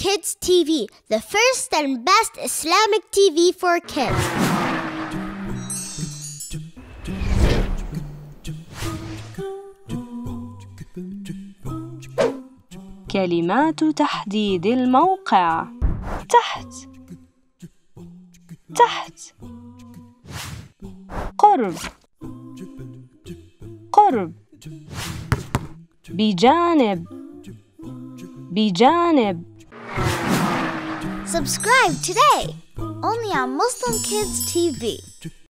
Kids TV, the first and best Islamic TV for kids. كلمات تحديد الموقع. تحت تحت. قرب قرب. بجانب بجانب. Subscribe today, only on Muslim Kids TV.